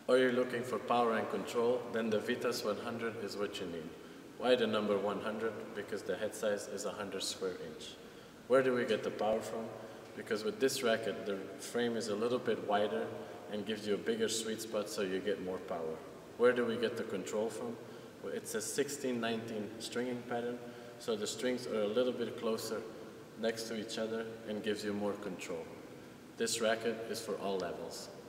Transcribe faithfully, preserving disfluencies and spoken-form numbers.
Or you're looking for power and control, then the Vitas one hundred is what you need. Why the number one hundred? Because the head size is one hundred square inch. Where do we get the power from? Because with this racket, the frame is a little bit wider and gives you a bigger sweet spot so you get more power. Where do we get the control from? Well, it's a sixteen nineteen stringing pattern, so the strings are a little bit closer next to each other and gives you more control. This racket is for all levels.